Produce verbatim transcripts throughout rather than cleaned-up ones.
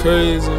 crazy.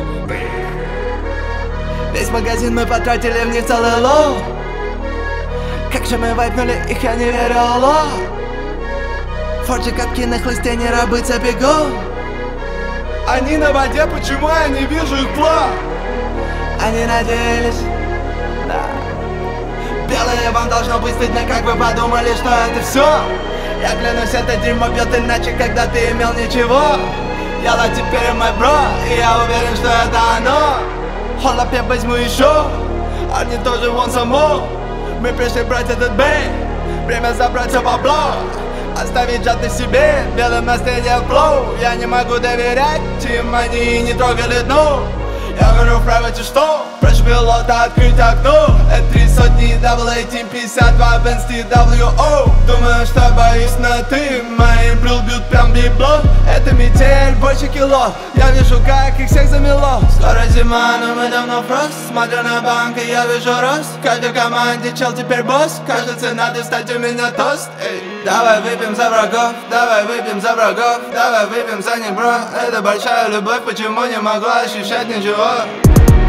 Весь магазин мы потратили в них целый лоу. Как же мы вайпнули их, я не верю, ло. Форджи катки на хлысте, не рабы цепи-го. Они на воде, почему я не вижу их план? Они надеялись, да. Белые вам должно быть стыдно, как вы подумали, что это все. Я клянусь, это дерьмо бьет иначе, когда ты имел ничего. Яла теперь мой бро, и я уверен, что это оно. Hold up, я возьму еще. Они тоже вон само. Мы пришли брать этот бей. Время забрать все бабло. Оставить жадность себе, белым наследие флоу. Я не могу доверять им, они не трогали дно. Я говорю в прайвете, что прошу пилота открыть окно. Это три сотни дабл эй ти пятьдесят два Benz ти дабл ю о. Думаю, что боюсь на ты, моим брил бьют прям библо. Это метель, больше кило. Я вижу, как их всех замело. Скоро зима, но мы давно фрост. Смотрю на банк, и я вижу рост. В каждой команде чел теперь босс. Кажется, надо стать у меня тост. Эй. Давай выпьем за врагов, давай выпьем за врагов. Давай выпьем за них, бро. Это большая любовь, почему не могла ощущать ничего?